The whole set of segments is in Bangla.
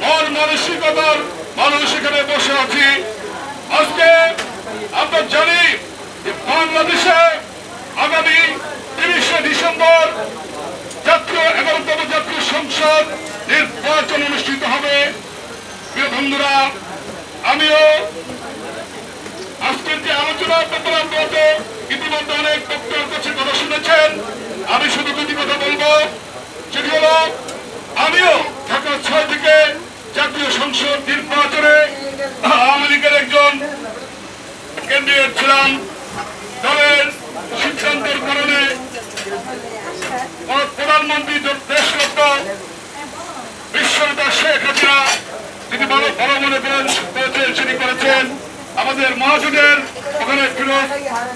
মন মানসিকতার মানুষ এখানে বসে আছি। আজকে আমরা জানি যে বাংলাদেশে আগামী 30শে ডিসেম্বর জাতীয় 11তম জাতীয় সংসদ নির্বাচন অনুষ্ঠিত হবে। প্রিয় বন্ধুরা, আমিও আজকের যে আলোচনা প্রকল্পে ইতিমধ্যে অনেক বক্তার কাছে কথা শুনেছেন। আমি শুধু দুটি কথা বলবো, সেটি হল আমিও ঢাকা 6 থেকে জাতীয় সংসদ নির্বাচনে আওয়ামী লীগের একজন ক্যান্ডিডেট ছিলাম। দলের সিদ্ধান্তের কারণে প্রধানমন্ত্রী দেশরত্ন বিশ্বনেতা শেখ হাসিনা তিনি বড় মনে করেছেন, সেটি করেছেন। আমাদের মহাজোটের ওখানে ফিরত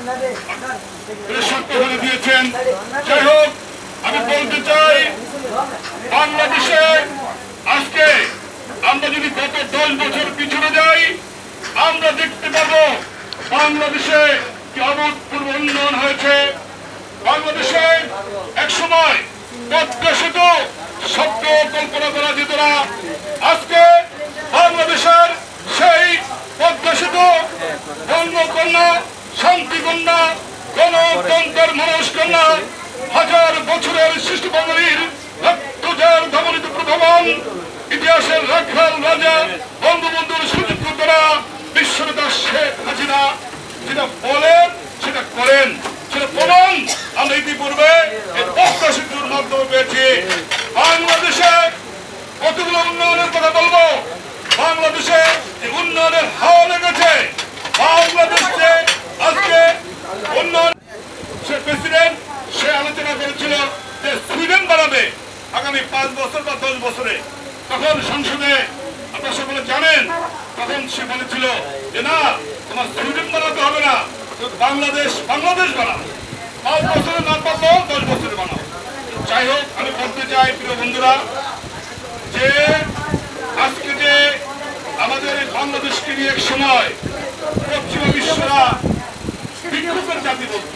করে দিয়েছেন। যাই হোক, আমি বলতে চাই বাংলাদেশে আজকে আমরা যদি গত 10 বছর পিছনে যাই, আমরা দেখতে পাবো বাংলাদেশে কি অভূতপূর্ব উন্নয়ন হয়েছে। বাংলাদেশে এক সময় পদ্মা সেতু স্বপ্ন কল্পনা করা যেত না। আজকে বাংলাদেশের সেই পদ্মা সেতু বঙ্গকন্যা, শান্তিকন্যা, গণতন্ত্রের মানুষ কন্যা, হাজার বছরের সৃষ্টি বাঙালির রক্তজার ধমনিত প্রভবন, ইতিহাসের রাখাল রাজা বঙ্গবন্ধুর সুযোগ্য দ্বারা বিশ্বনেতা শেখ হাসিনা যেটা বলেন সেটা করেন, সেটা প্রমাণ আমরা ইতিপূর্বে এই পদ্মা সেতুর মাধ্যমে পেয়েছি। বাংলাদেশে কতগুলো উন্নয়নের কথা বলবো। বাংলাদেশে যে উন্নয়নের হাওয়া লেগেছে, বাংলাদেশে আজকে উন্নয়ন সে প্রেসিডেন্ট সে আলোচনা করেছিল যে সুইডেন বানাবে আগামী 5 বছর বা 10 বছরে। তখন সংসদে আপনারা সকলে জানেন, তখন সে বলেছিল যে না, তোমার সুইডেন বানাতে হবে না, বাংলাদেশ বানাও, 5 বছরে না পারলেও 10 বছরে বানাও। যাই হোক, আমি বলতে চাই প্রিয় বন্ধুরা যে আজকে যে আমাদের বাংলাদেশকে নিয়ে এক সময় পশ্চিমা বিশ্বরা বিক্ষোভের জাতি বলত,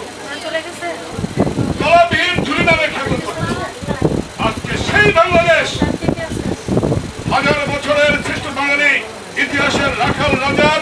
তলাবিহীন ঝুড়ি নামে খ্যাত করত, আজকে সেই বাংলাদেশ হাজার বছরের শ্রেষ্ঠ বাঙালি ইতিহাসের রাখাল রাজার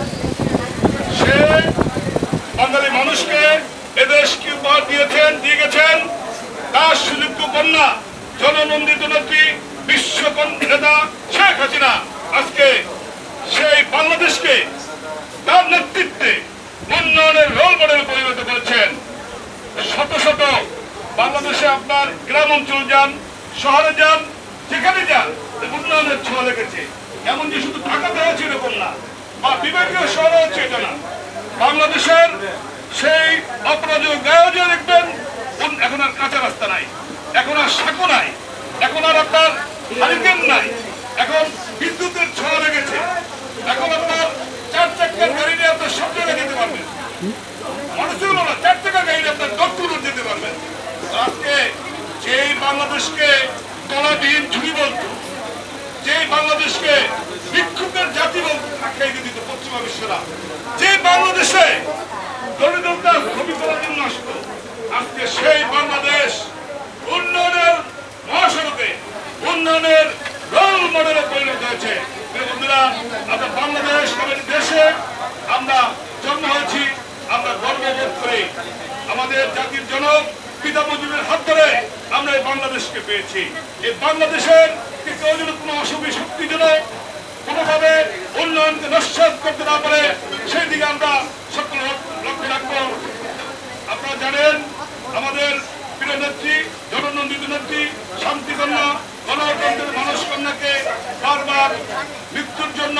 সে বাঙালি মানুষকে এদেশকে উপহার দিয়ে গেছেন। তার সুযোগ্য কন্যা জননন্দিত নেত্রী বিশ্বনেতা শেখ হাসিনা আজকে সেই বাংলাদেশকে তার নেতৃত্বে উন্নয়নের রোল মডেল পরিণত করেছেন। শত শত বাংলাদেশে আপনার গ্রাম অঞ্চল যান, শহরে যান, যেখানে যান উন্নয়নের ছোঁয়া লেগেছে। এমন যে শুধু ঢাকাতে হয়েছে এরকম না, বা বিভাগীয় শহরে হচ্ছে এটা না। বাংলাদেশের সেই অপরাজয় গায়ে যে দেখবেন এখন আর কাঁচা রাস্তা নাই, এখন আর সাঁকো নাই, এখন আর আপনার হারিকেন নাই, এখন বিদ্যুতের ছোঁয়া লেগেছে। এখন আপনার 4 চাকার গাড়ি নিয়ে আপনার সব জায়গায় যেতে পারবেন, মানুষের না 4 চাকার গাড়ি নিয়ে আপনার দক্ষিণ যেতে পারবেন। আজকে যেই বাংলাদেশকে তলাবিহীন ঝুড়ি বলত, যেই বাংলাদেশকে বিক্ষোভের জাতি বলতে আখ্যায়িত দিত পশ্চিমা বিশ্বরা, যে বাংলাদেশে দরিদ্রতা ছবি করার জন্য আসতো, আজকে সেই বাংলাদেশ উন্নয়নের মহাসড়কে, উন্নয়নের রোল মডেলে পরিণত হয়েছে। বন্ধুরা, আমরা বাংলাদেশ আমাদের দেশে আমরা জন্ম হয়েছি, আমরা গর্ববোধ করি। আমাদের জাতির জনক পিতা মুজিবের হাত ধরে আমরা এই বাংলাদেশকে পেয়েছি। এই বাংলাদেশের কেউ যেন কোনো অসুবিধা শক্তি যেন কোনোভাবে উন্নয়নকে নস্যাৎ করতে না পারে, সেই দিকে আমরা সকল লক্ষ্য রাখবো। আপনারা জানেন আমাদের প্রিয় নেত্রী, জননন্দিত নেত্রী, শান্তিকন্যা, গণতন্ত্রের মানুষ কন্যাকে বারবার মৃত্যুর জন্য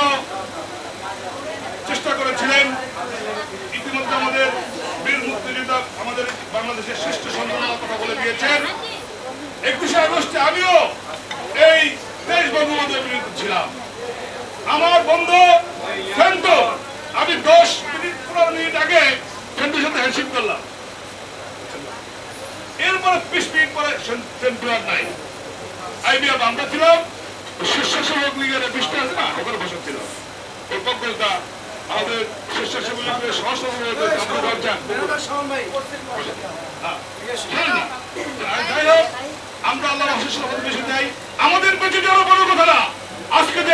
চেষ্টা করেছিলেন। ইতিমধ্যে আমাদের বীর মুক্তিযোদ্ধা আমাদের বাংলাদেশের শ্রেষ্ঠ সন্তানের কথা বলে দিয়েছেন। 21শে আগস্টে আমিও এই দেশ বঙ্গবন্ধুর বিরুদ্ধে ছিলাম। আমার বন্ধু ফেন্টু, আমি 10-15 মিনিট আগে ফেন্টুর সাথে হ্যান্ডশেক করলাম, এরপরে 20 মিনিট পরে ফেন্টু আর নাই। আইবিএম আমরা ছিলাম, স্বেচ্ছাসেবক লীগের 20টা আছে না, ওখানে বসে ছিল ওই পক্ষটা আমাদের স্বেচ্ছাসেবক লীগের সহসভাপতি। যাই হোক, আমরা আল্লাহর অশেষ রহমতে বেশি যাই। আমাদের বেঁচে যাওয়ার বড় কথা না, আজকে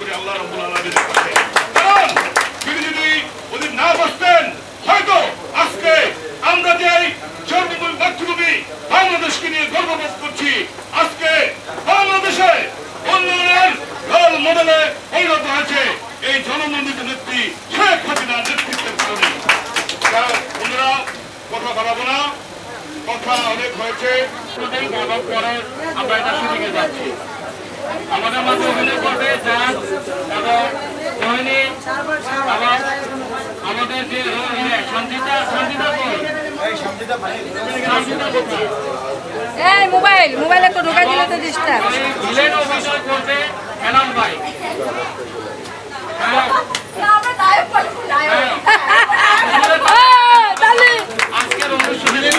করি আল্লাহ রাব্বুল আলামিনের কাছে। কারণ তিনি যদি ওদিন না বসতেন হয়তো আজকে আমরা যে জন্মভূমি মাতৃভূমি বাংলাদেশকে নিয়ে গর্ববোধ করছি, আজকে বাংলাদেশে উন্নয়নের রোল মডেলে পরিণত হয়েছে এই জনমন্ডিত নেত্রী শেখ হাসিনার নেতৃত্বের কারণে। বন্ধুরা, কথা বাড়াবো না, কথা অনেক হয়েছে। পরে আমরা এটা শুটিংয়ে যাচ্ছি। আমাদের মাঝে অভিনয় করবে জান এবং রোহিণী, আমাদের যে সঞ্জিতা এই মোবাইলে তো ঢোকাই দিলে তো ডিস্টার্ব। ভিলেন অভিনয় করবে এনাম ভাই। আজকের অনুষ্ঠানের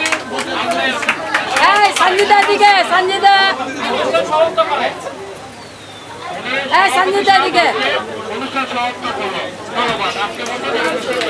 সঞ্জিতা দিকে সঞ্জিতা দিকে অনুষ্ঠান সমাপ্ত করলো। ধন্যবাদ। আজকে